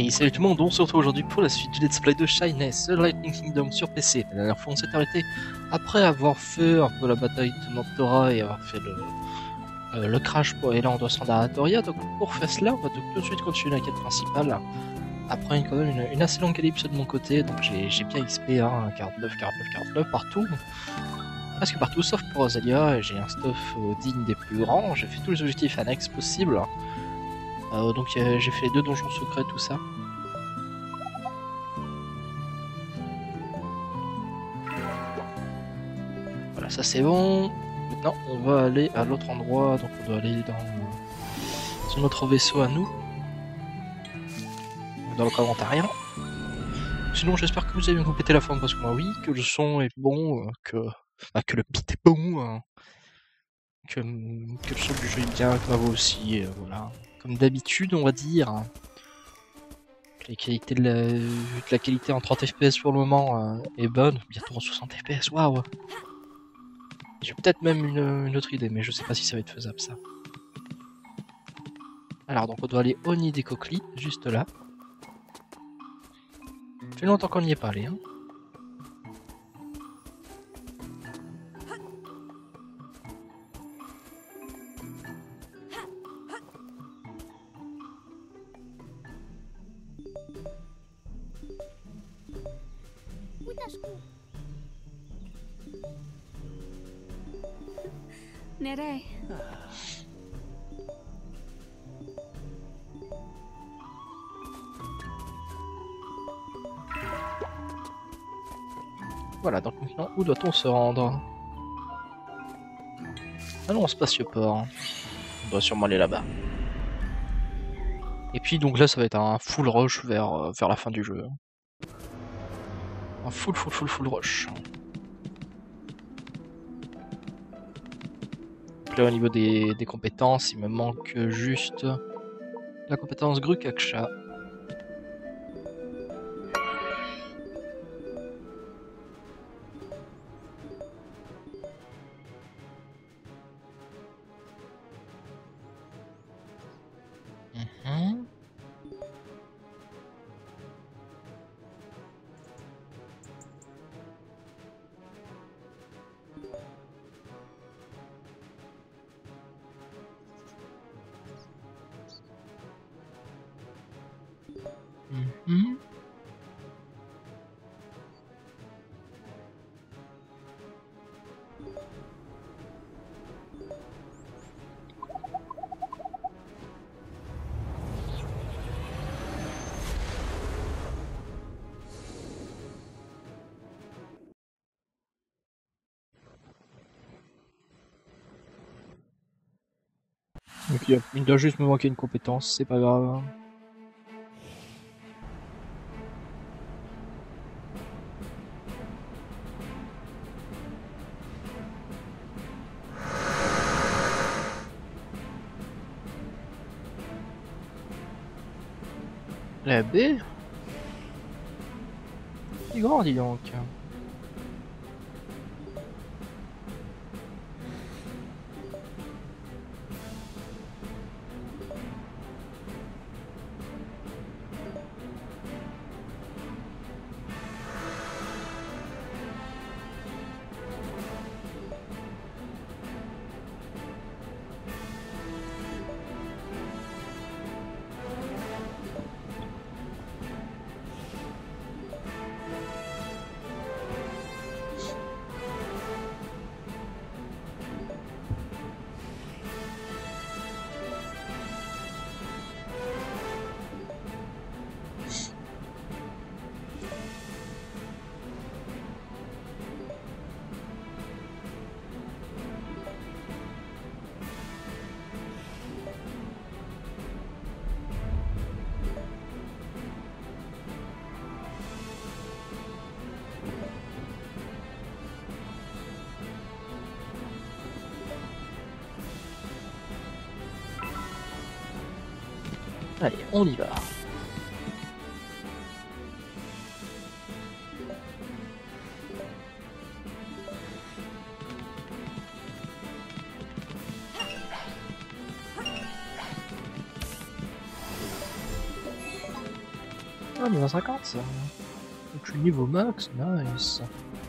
Et salut tout le monde, on se retrouve aujourd'hui pour la suite du Let's Play de Shyness, The Lightning Kingdom sur PC. La dernière fois on s'est arrêté après avoir fait un peu la bataille de Mantora et avoir fait le crash pour et là on doit se rendre à Atoria. Donc pour faire cela, on va tout de suite continuer la quête principale. Après quand même une assez longue ellipse de mon côté, donc j'ai bien XP, hein, 49 partout. Presque partout, sauf pour Rosalia, j'ai un stuff digne des plus grands, j'ai fait tous les objectifs annexes possibles. Donc j'ai fait 2 donjons secrets, tout ça. Voilà, ça c'est bon. Maintenant, on va aller à l'autre endroit, donc on doit aller sur notre vaisseau à nous. Dans le commentaire. Sinon, j'espère que vous avez bien complété la forme, parce que moi oui, que le son est bon, que le beat est bon, que le son du jeu est bien, que ma voix aussi, voilà. Comme d'habitude, on va dire. La qualité la qualité en 30 fps pour le moment est bonne, bientôt en 60 fps, waouh! J'ai peut-être même une autre idée, mais je sais pas si ça va être faisable ça. Alors donc on doit aller au nid des coquelies, juste là. Ça fait longtemps qu'on n'y est pas allé, hein. Nere. Voilà, donc maintenant, où doit-on se rendre? Allons au spatioport. On doit sûrement aller là-bas. Et puis donc là, ça va être un full rush vers la fin du jeu. Un full rush. Donc là, au niveau des compétences, il me manque juste la compétence Grukaksha. Donc il doit juste me manquer une compétence, c'est pas grave. La baie? C'est grand, dis donc. Allez, on y va. Ah, niveau 50 ça. Donc je suis niveau max, nice.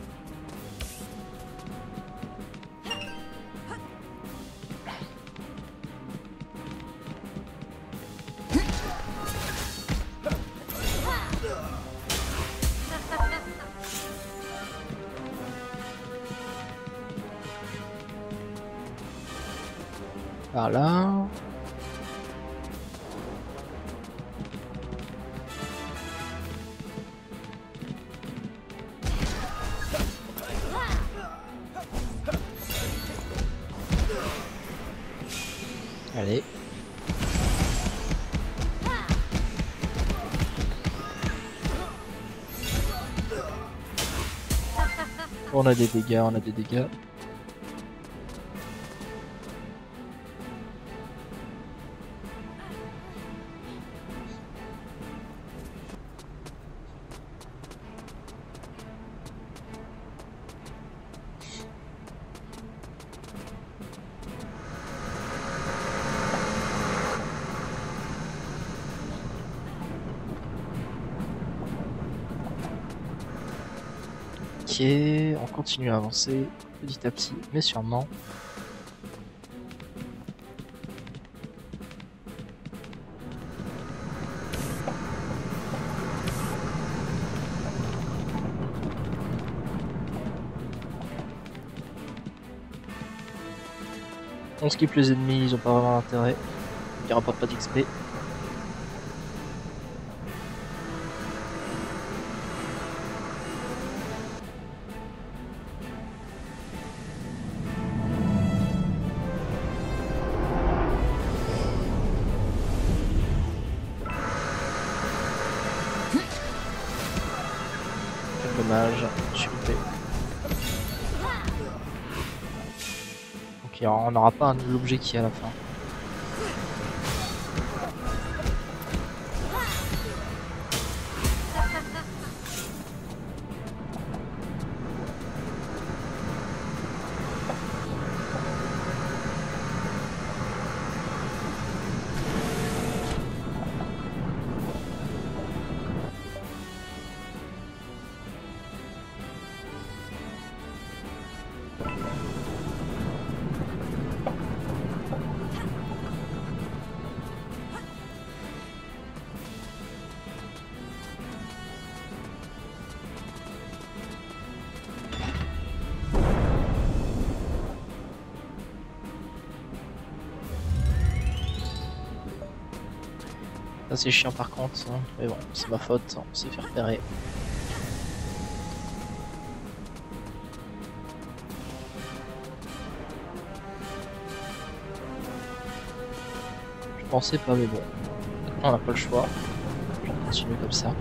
Par là. Allez. On a des dégâts, on a des dégâts. Ok, on continue à avancer petit à petit, mais sûrement. On skip les ennemis, ils ont pas vraiment d'intérêt. Ils rapportent pas d'XP. Dommage, je suis loupé. Ok, on n'aura pas l'objet qui est à la fin. Ça c'est chiant par contre, hein. Mais bon, c'est ma faute, on s'est fait repérer. Je pensais pas, mais bon, maintenant on n'a pas le choix. Je vais continuer comme ça.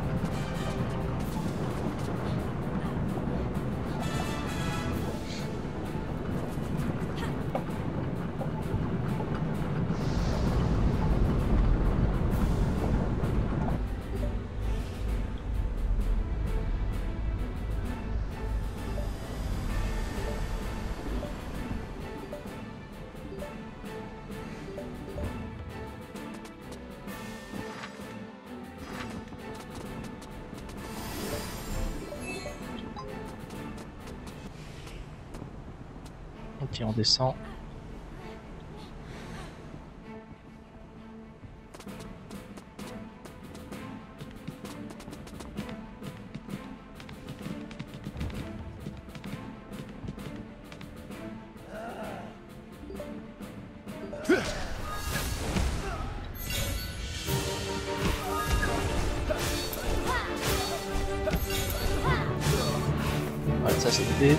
Ok, on descend. Voilà, ça c'est fait.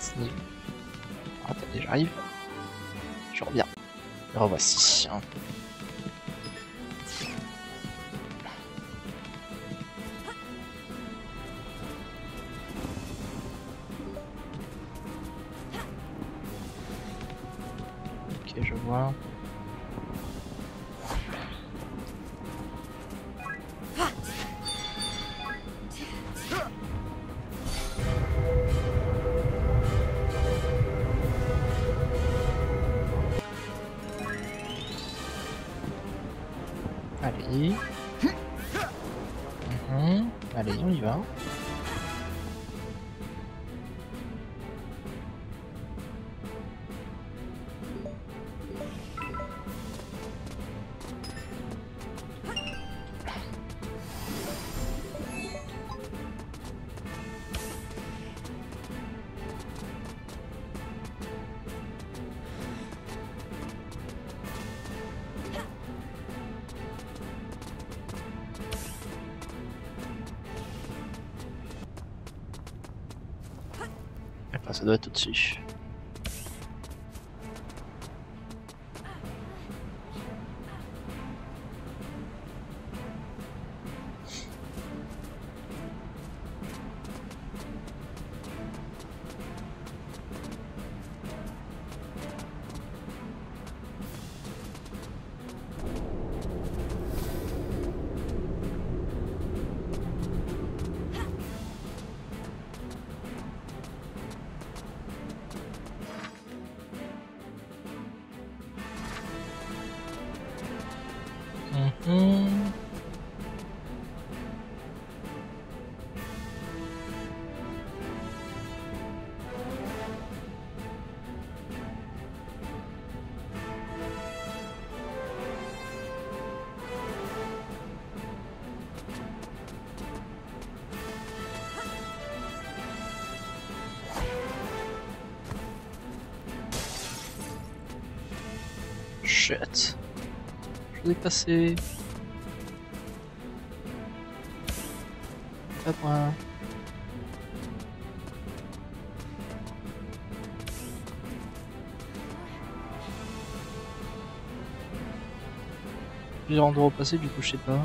Sniff. Attendez, j'arrive. Je reviens. Me revoici. Ok, je vois. Allez. Allez, on y va. Enfin, ça doit être au-dessus. Shit. Je l'ai passé. Pas moi. Plusieurs endroits au passé, du coup, je sais pas.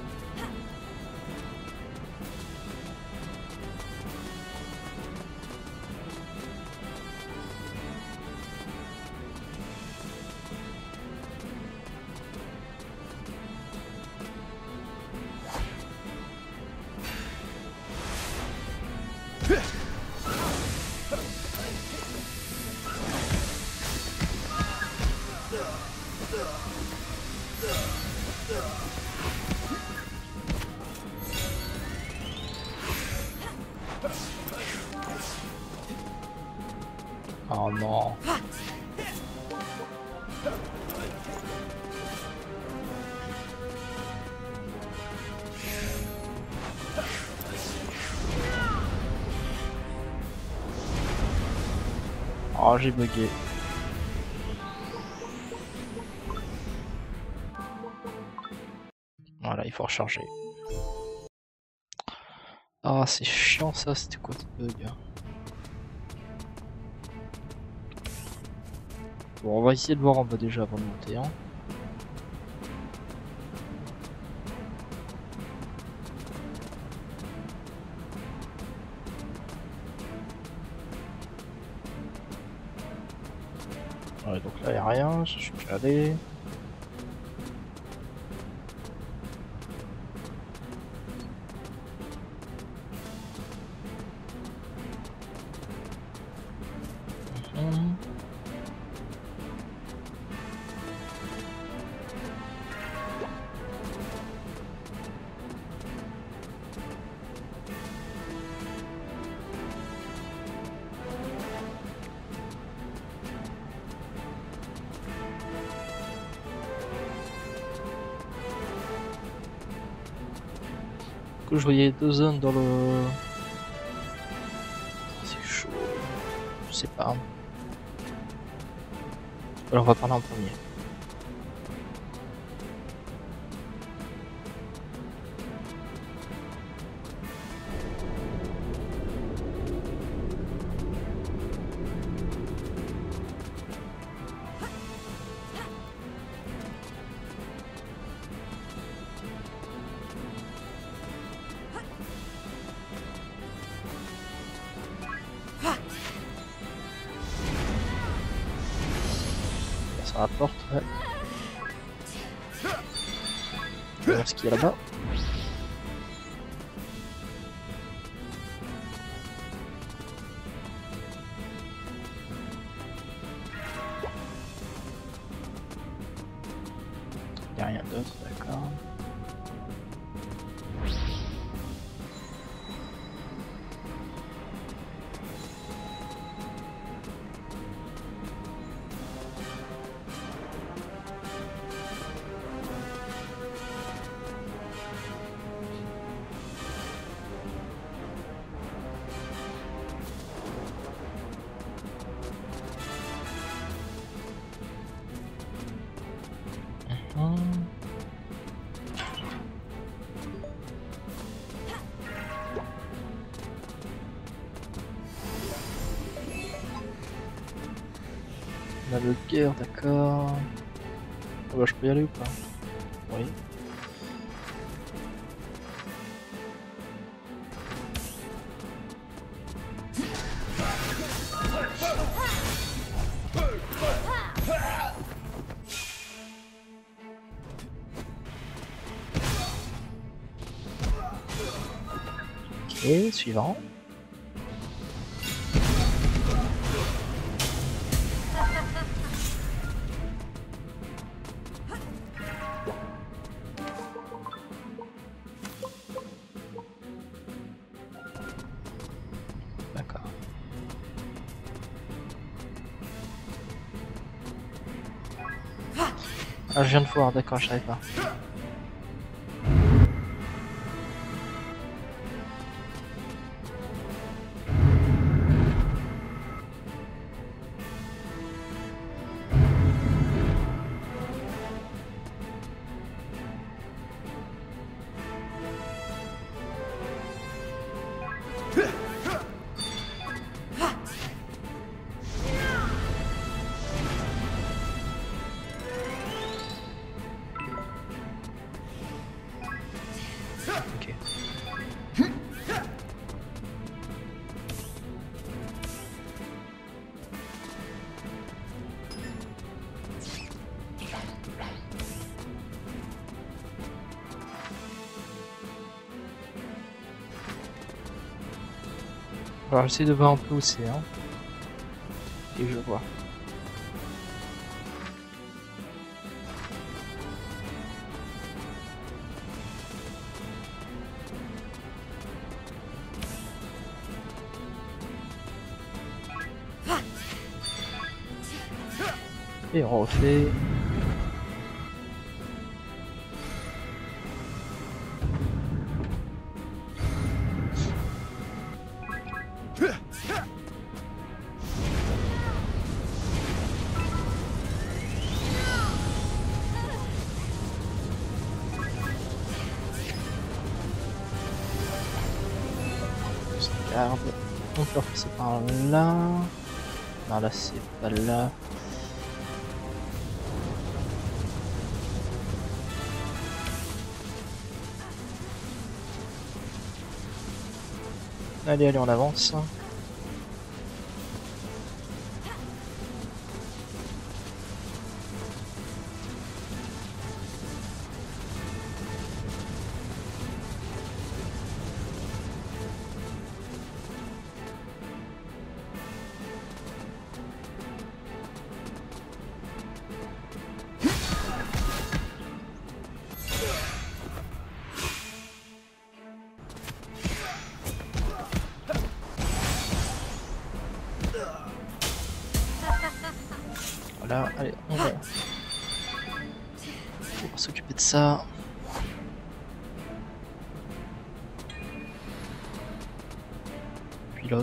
Oh non. Oh, j'ai bugué. Voilà, il faut recharger. Ah, c'est chiant ça, c'était quoi ce bug? Bon, on va essayer de voir en bas déjà avant de monter. Hein. Ouais, donc là, il n'y a rien, je suis déjà allé. Du coup, je voyais deux zones dans le... C'est chaud. Je sais pas. Alors on va parler en premier. Ça rapporte, ouais. On va voir ce qu'il y a là-bas. Il n'y a rien d'autre, d'accord. On a le guerre, d'accord. Oh bah, je peux y aller ou pas? Oui. Ok, suivant. D'accord. Ah, je viens de voir, d'accord, je savais pas. Ok. Alors j'essaie de voir un peu où c'est, hein. Et je vois. Et on refait. Garde. On peut repasser par là. Non, là c'est pas là. Allez, allez, on avance. Voilà, allez, on va s'occuper de ça. Puis l'autre.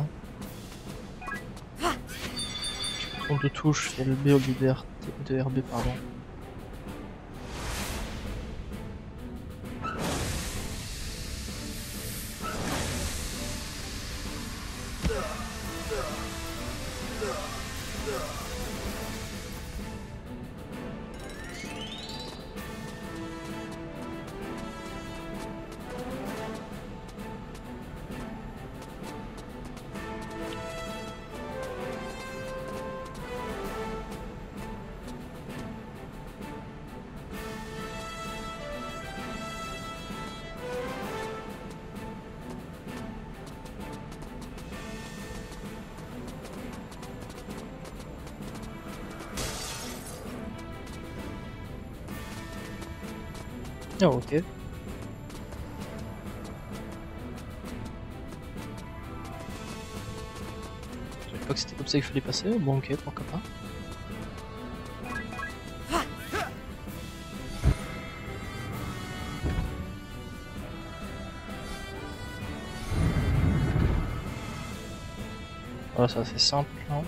Je prends deux touches, je fais le B au lieu de RB, pardon. Ah, ok. Je savais pas que c'était comme ça qu'il fallait passer. Bon, ok, pourquoi pas. Voilà, c'est assez simple. Hein.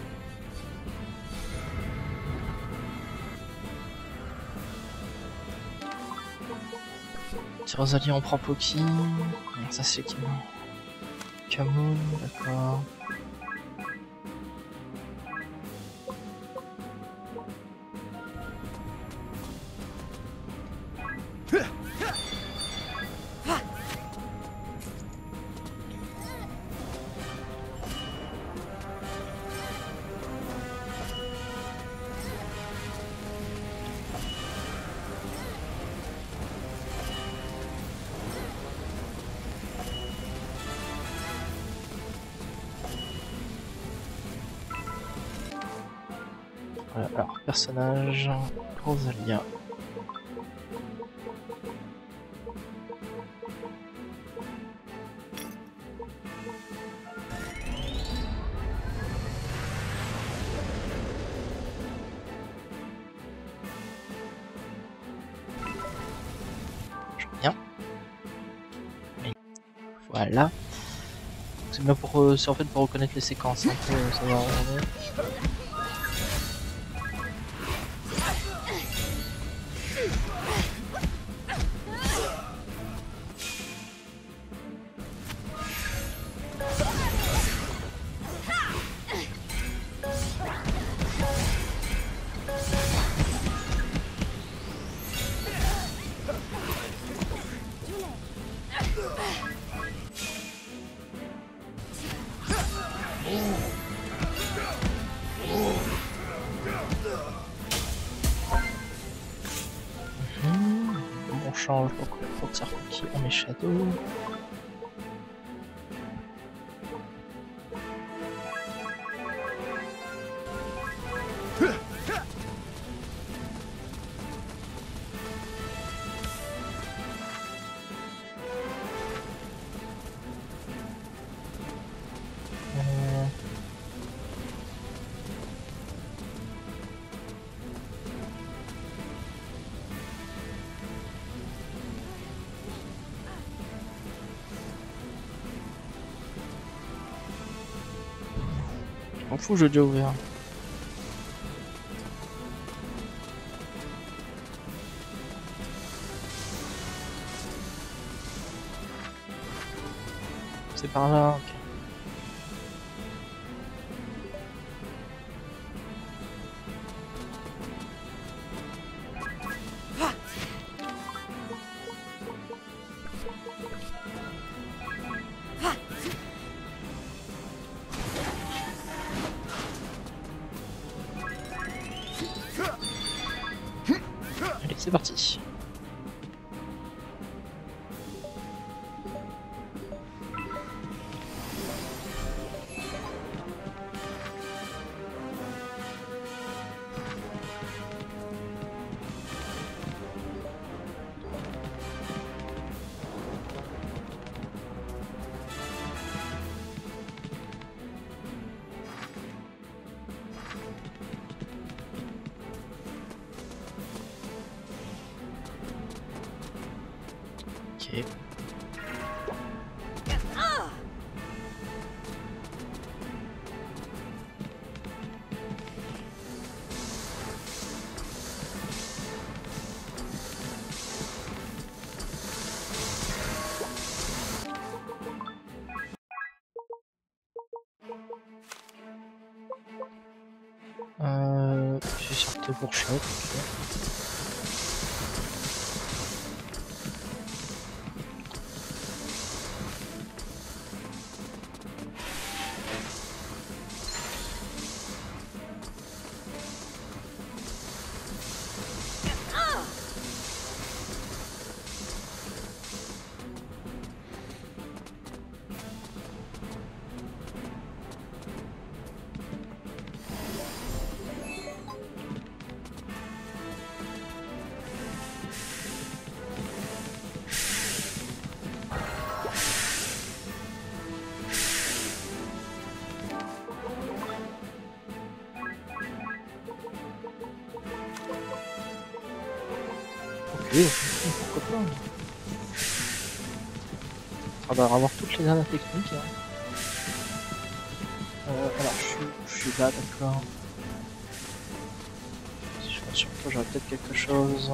Rosalie, on prend Poki. Ça, c'est qui? Camoun, d'accord. Voilà, alors, personnage, Rosalia. Bien. Voilà. C'est bien pour, c'est en fait pour reconnaître les séquences, un peu, savoir où on est. On change donc pour Tsarkuki, on met Shadow. Je m'en fous, j'ai déjà ouvert. C'est par là, ok. Allez, c'est parti. Ok. J'ai sorti pour choc. Ok. Oui, pourquoi pas. On va avoir toutes les dernières techniques. Hein. Alors, je suis là, d'accord. Si je pense sur toi, j'aurais peut-être quelque chose.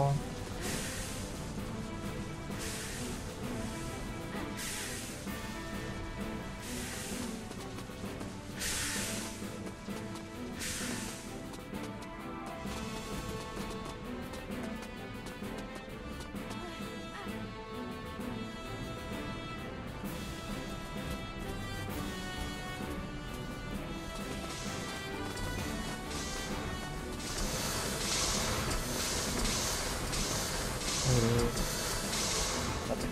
Ah, d'accord.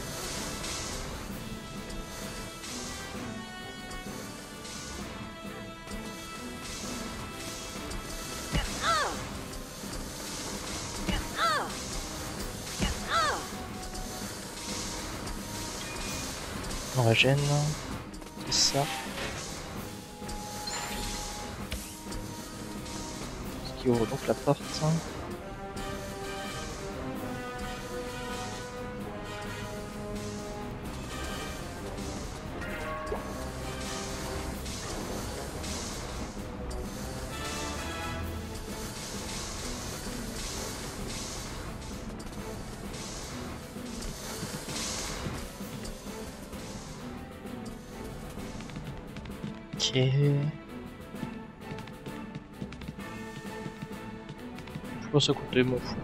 On régène, c'est ça. Ce qui ouvre donc la porte. Ok. Je pense à côté, mon fou.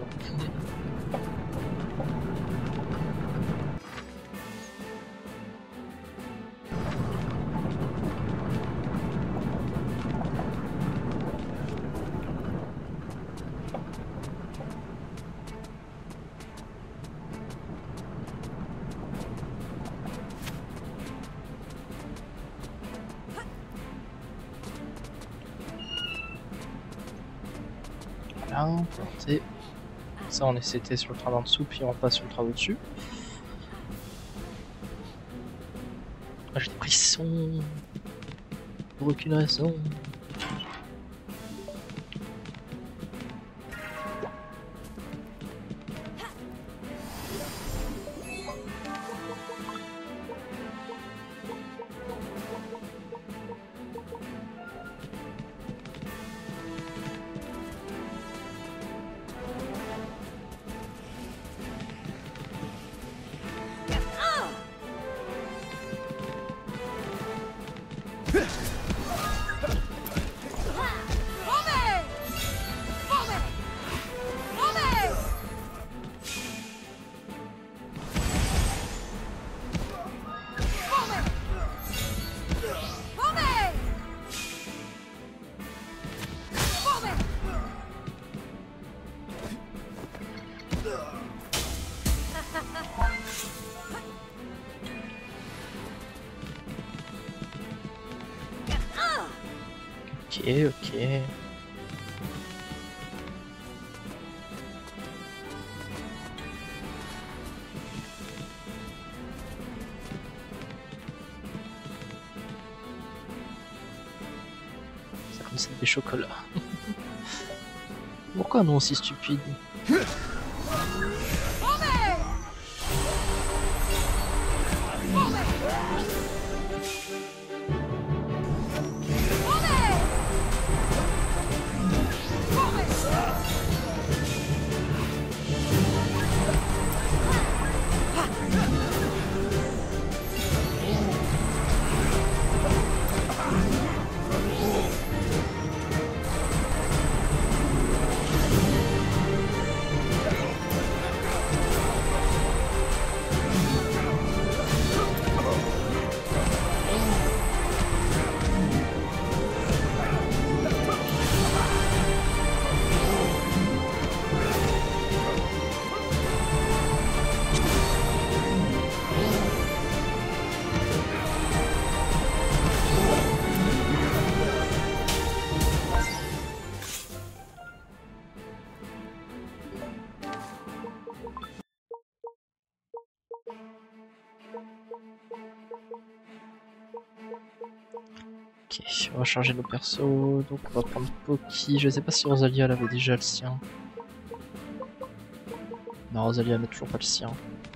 Voilà, planté. Ça, on était sur le train d'en dessous, puis on passe sur le train au-dessus. Ah, j'ai des frissons. Pour aucune raison. Ok, ok. Ça comme c'est des chocolats. Pourquoi non aussi stupide? Ok, on va changer nos persos, donc on va prendre Poki, je sais pas si Rosalia elle avait déjà le sien. Non, Rosalia n'a toujours pas le sien.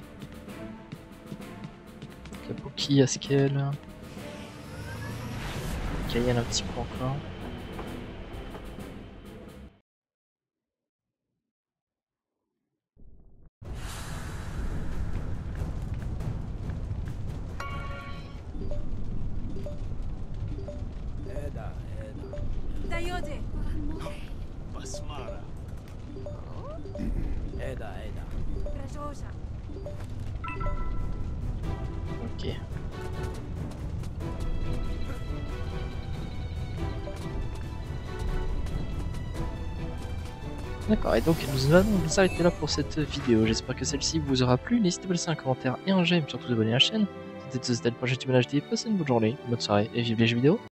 Kabuki, Askel. Cayenne un petit peu encore. Dayode. Basmara. Eda. Rajosa. Ok. D'accord, et donc nous allons nous arrêter là pour cette vidéo. J'espère que celle-ci vous aura plu. N'hésitez pas à laisser un commentaire et un j'aime, surtout vous abonner à la chaîne. C'était Toasted pour YouTube HD. Passez une bonne journée, une bonne soirée et vive les jeux vidéo.